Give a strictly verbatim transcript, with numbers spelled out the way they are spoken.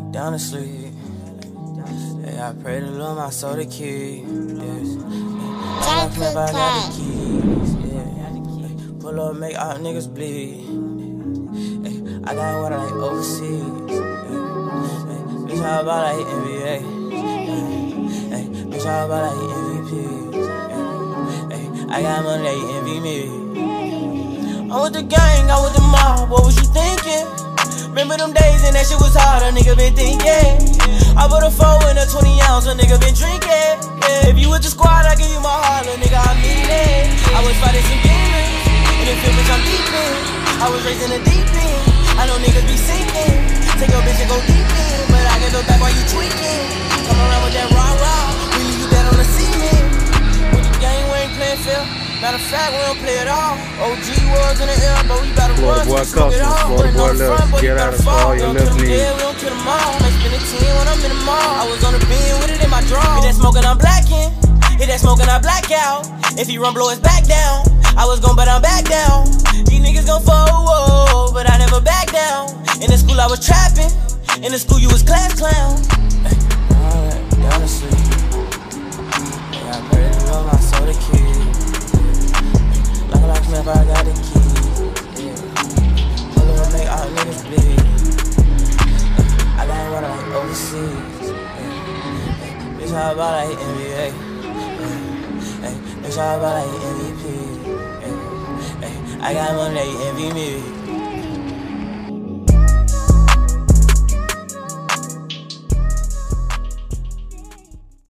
down to sleep. Hey, I pray to Lord my soul to keep. Yes. I got I got the keys. Yeah. Pull up, make all niggas bleed. Hey, I got water like overseas. Hey, bitch, how about like N B A? Hey, bitch, how about like M V P? Hey, I got money, they envy me. I'm with the gang, I'm with the mob. What was you thinking? Remember them days and that shit was hard, a nigga been thinking. I put a four in a twenty ounce, a nigga been drinking. Yeah, if you with the squad, I give you my heart, a nigga, I mean it. I was fighting some demons, in the field, bitch, I'm deep in. I was raised in the deep end, I know niggas be sinking. Take your bitch and go deep in, but I give it back while you tweaking. Come around with that rah-rah, we leave you dead on the cement. With the game, we ain't playing fair. Matter of fact, we don't play it all. O G was in the air, but we bout to run, so we smoke it all. Put it on the front, but you gotta fall. We don't kill them dead, we don't kill them all. I spend a ten when I'm in the mall. I was on the bin with it in my draw. Hit that smoking, I'm blacking. Hit that smoking, I black out. If he run, blow his back down. I was gon' but I'm back down. These niggas gon' fall, but I never back down. In the school I was trapping. In the school you was class clown. Hey, alright, down to sleep. Yeah, I pray to Lord my soul to keep. If I got the keys, yeah. Pull up, make all niggas bleed. I got water like overseas. Yeah. Bitch, how about like N B A? Yeah. Hey, bitch, how about like M V P? Yeah. Hey, I got money, they envy me.